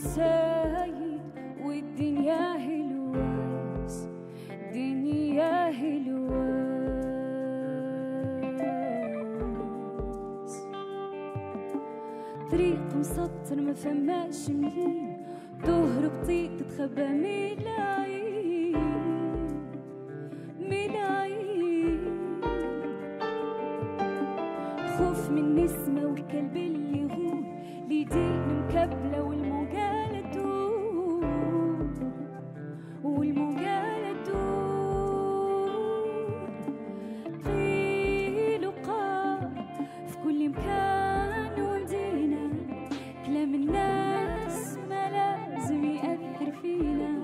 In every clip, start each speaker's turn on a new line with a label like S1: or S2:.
S1: سايد والدنيا هلواس، دنيا هلواس. طريق مسطر ما فماش منين، ظهر بطيء تتخبى ملايين ملايين. خوف من نسمة والكلب اللي يغول، ليدين مكبلة والموجالة تدور والموجالة تدور. قيل وقال في كل مكان ومدينة، كلام الناس ما لازم يأثر فينا.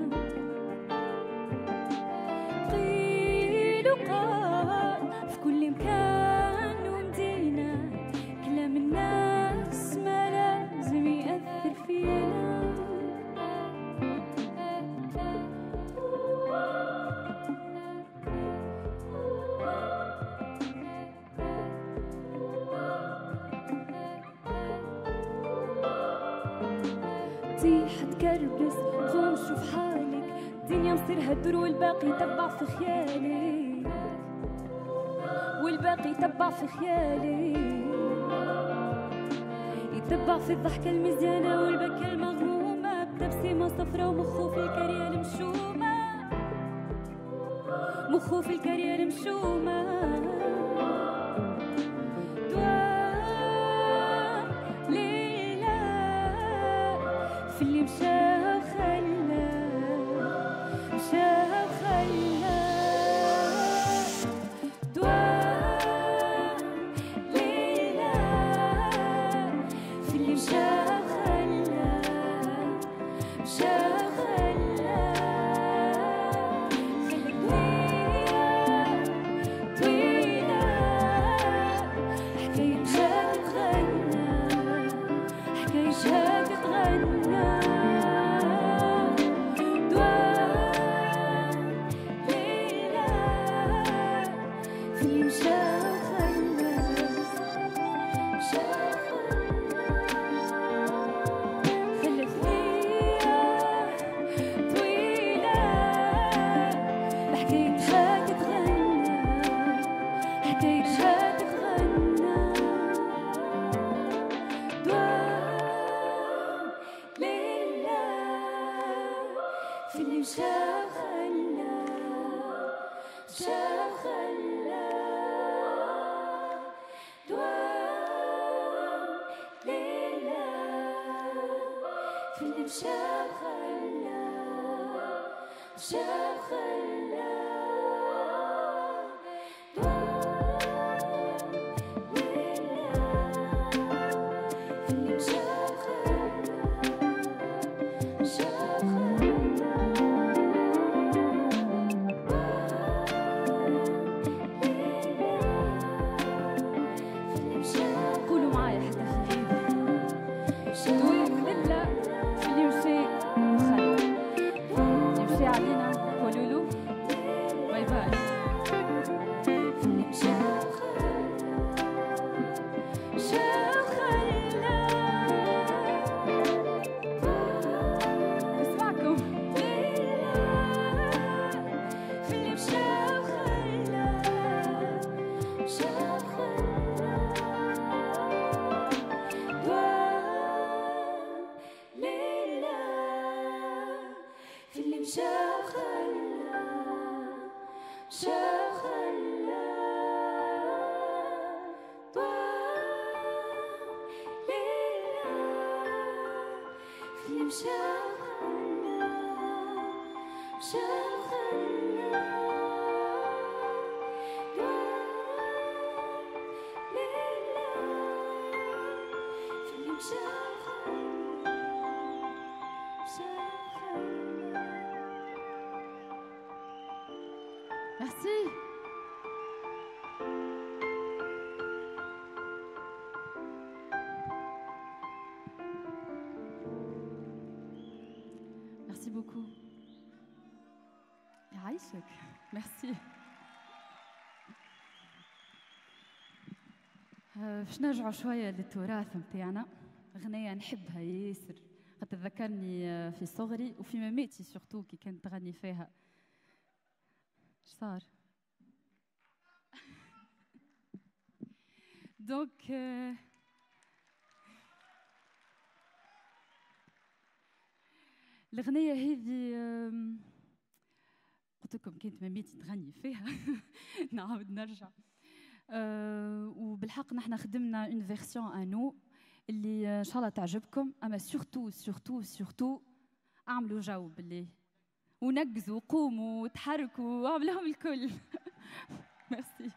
S1: قيل وقال في كل مكان ومدينة، كلام الناس ما لازم يأثر فينا. طيح تكربس قوم شوف حالك، الدنيا مصيرها تدور والباقي يتبع في خيالك، والباقي يتبع في خيالك. يتبع في الضحكة المزيانة والبكة المغمومة، بتبسيمة صفرا ومخه في الكريال مشومة، مخه في الكريال مشومة. دوام ليلة في اللي مشى وخلى، مشى وخلى. دوام ليلة في اللي مشى وخلى، مشى وخلى. طويلة حكايتها تتغنى، حكايتها تتغنى. دوام ليلة في اللي مشى وخلى، مشى وخلى. خلت ليا طويلة بحكايتها تتغنى، حكايتها تتغنى. دوام ليلة في اللي مشى وخلى، مشى وخلى. دوام ليلة في اللي مشى وخلى، مشى وخلى. دوام ليلة في اللي مشى وخلى، مشى وخلى. قولوا معايا حتى خفيف. دوام ليلة في اللي مشى وخلى، يمشي علينا قولوا له باي باي. في اللي مشى وخلى، مشى وخلى. نسمعكم. ليلة في اللي مشى وخلى، مشى وخلى. دوام ليلة في اللي مشى وخلى، مشى وخلى. دوام ليلة في اللي مشى وخلى، مشى وخلى. دوام ليلة في اللي مشى وخلى، مشى وخلى. Merci. Merci beaucoup. يعيشك. Merci. باش نرجعوا شوية للتراث متاعنا، غنية نحبها ياسر
S2: قد تذكرني في صغري وفي مماتي سورتو كي كانت تغني فيها. اش صار؟ دونك الأغنية هذه قلت لكم كانت مماتي تغني فيها. نعاود نرجع. وبالحق نحن خدمنا اون فيرسيون انو اللي ان شاء الله تعجبكم، اما سورتو سورتو سورتو اعملوا جو بالله ونقزوا وقوموا وتحركوا واعملوهم الكل. ميرسي.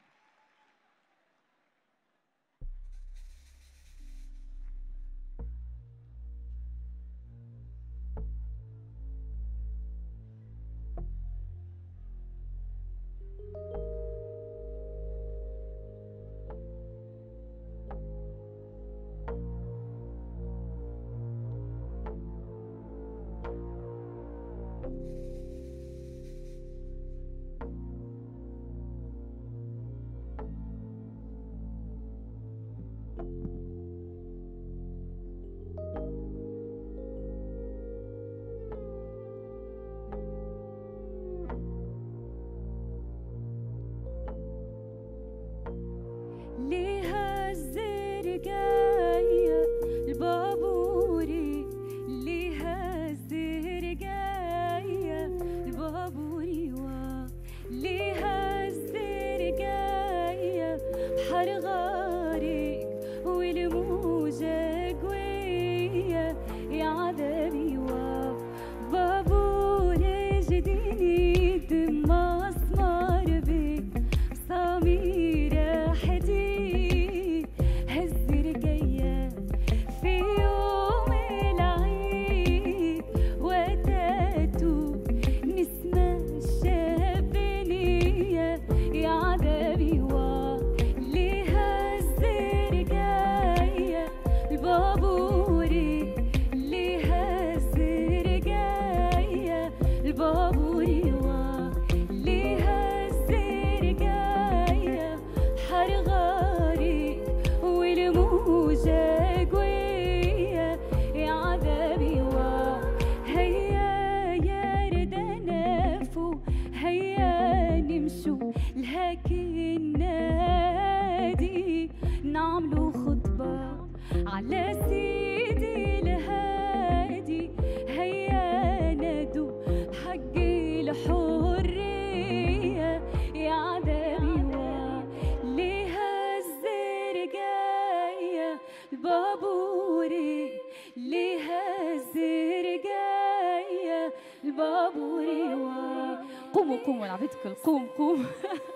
S2: قوموا العبيد الكل قوم.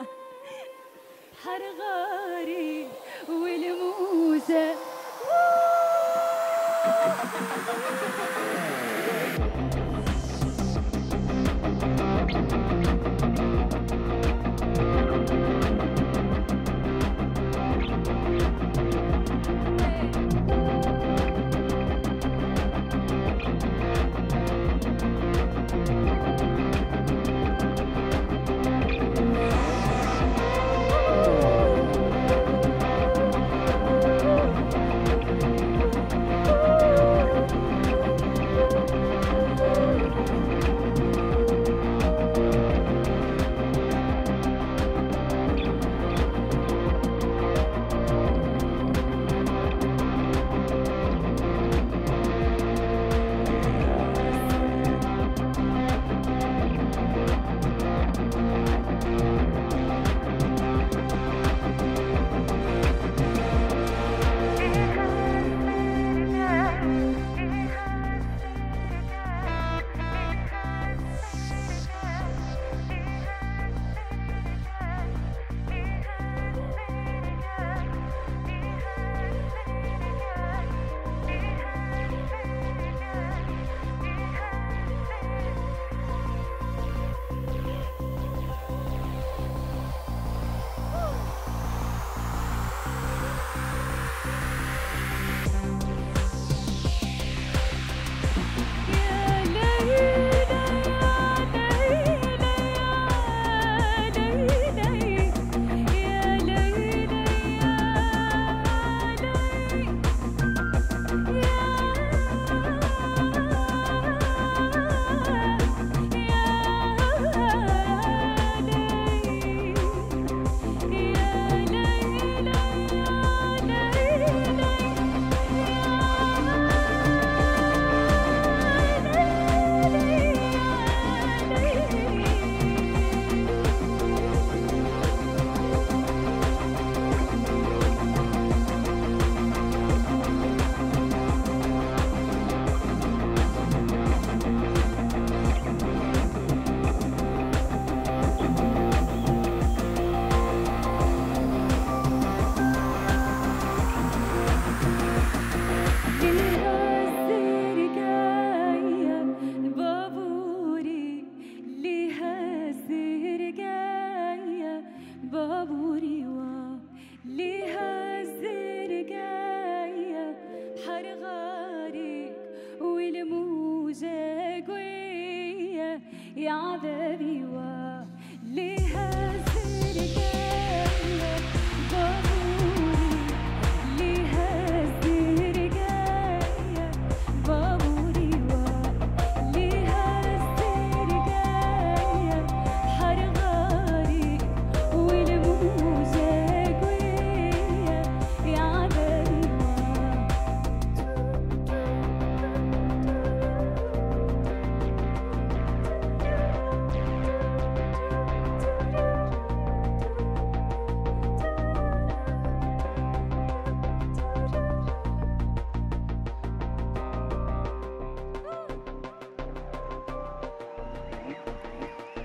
S1: حرغاري والموزة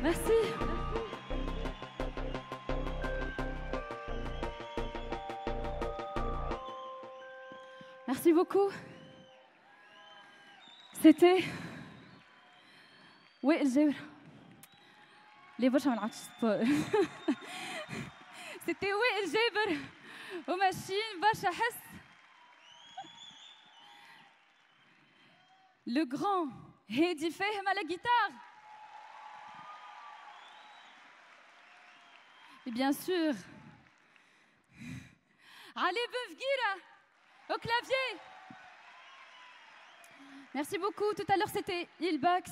S2: Merci. Merci beaucoup. C'était وائل الجابر. ليه برشا ما نعرفش سيتي وائل الجابر وماشيين برشا حس. Le grand Hedi Fahem à la guitare. Et bien sûr, Ali Beufguira au clavier. Merci beaucoup. Tout à l'heure, c'était Ilbax.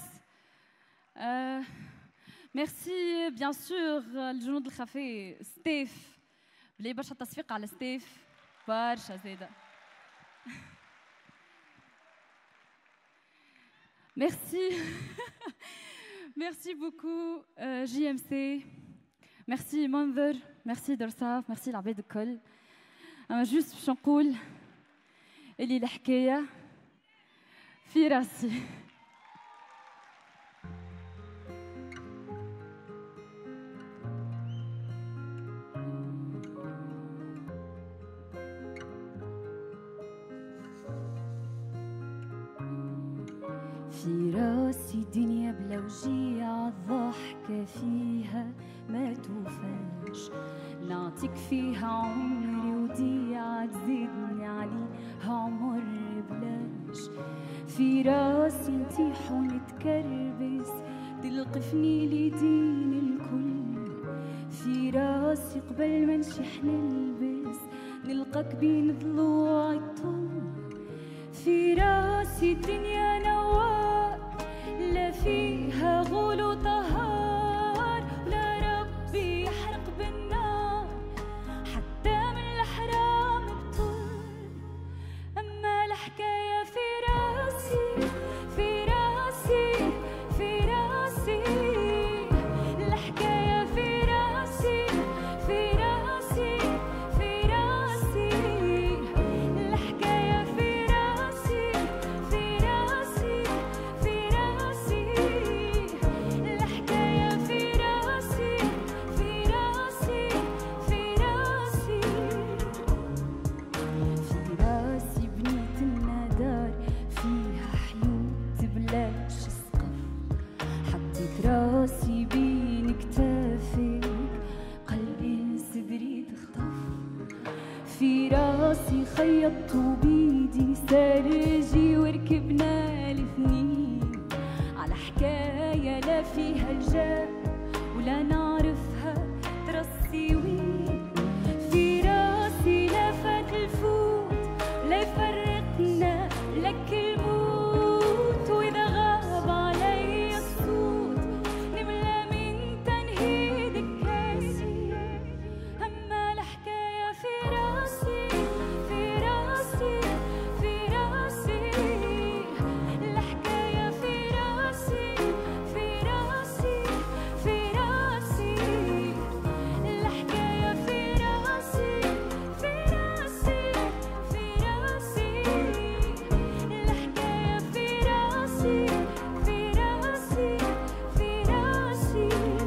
S2: Merci, bien sûr, الجنود الخفي ستيف. بلي برشا تصفيق على ستيف. برشا زاده. Merci. Merci beaucoup, JMC. Merci منذر. Merci درصاف. Merci العباد الكل. أنا جوست باش نقول اللي الحكاية في راسي. في راسي دنيا بلا وجيع الضحكة فيها ما توفاش نعطيك فيها عمري وديعة تزيدني عليها عمر بلاش في راسي نطيح ونتكربس تلقفني لدين الكل في راسي قبل ما نشح نلبس نلقاك بين ضلوع الطل في راسي الدنيا نوار لا فيها غول وطهار ولا ربي يحرق بالنار حتى من الحرام بطل أما الحكاية في راسي في راسي في راسي الحكاية في راسي في راسي في راسي الحكاية في راسي في راسي في راسي الحكاية في راسي في راسي في راسي في راسي بنيت الندار فيها حيوت بلاش سقف حطيت راسي بين كتافك قلبي صدري تخطف في راسي خيطت بيدي سارجي وركبنا الاثنين على حكاية لا فيها الجاه ولا نعرفها ترسي وين في راسي لا فات الفوت لا يفرقنا لك الموت وإذا غاب علي الصوت نملى من تنهيدك كاسي أما الحكاية في راسي في راسي في راسي الحكاية في راسي في راسي في راسي الحكاية في راسي في راسي في راسي الحكاية في راسي في راسي في راسي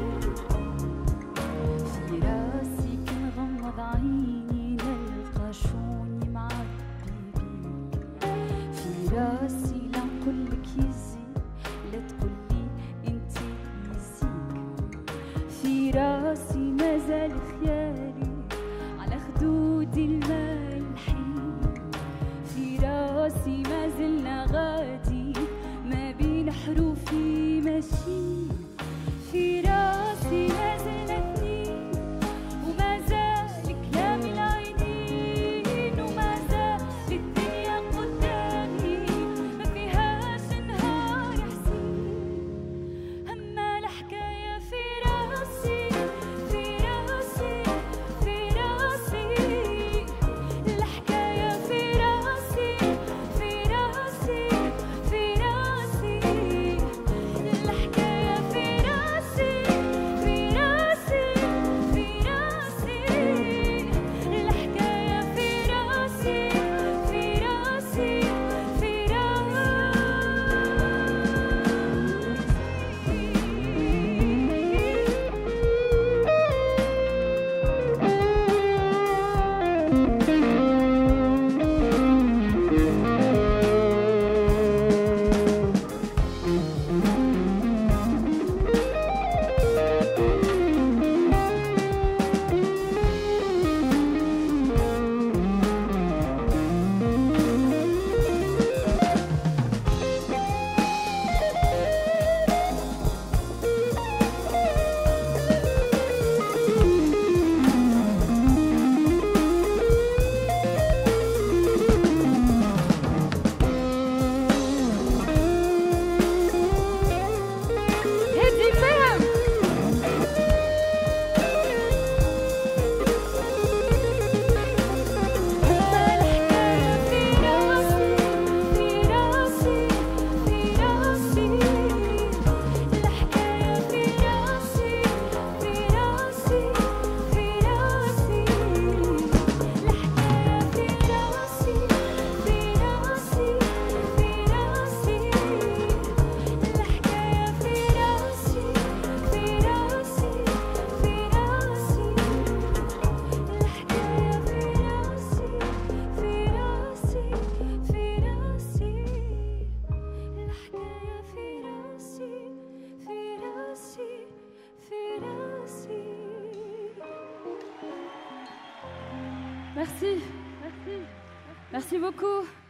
S2: في راسي كنغمض عيني نلقى شوني معبي بيك في راسي لا نقولك يزي لا تقولي انتي يزيك في راسي مازال خيالي على خدودي المالحين في راسي مازلنا غادي ما بين حروفي ماشي في راسي مازلنا اثنين وما زال كلام العينين وما زال الدنيا قدامي ما فيهاش نهار حزين أما الحكاية في راسي في راسي في راسي الحكاية في راسي في راسي في راسي الحكاية في راسي Merci. Merci beaucoup.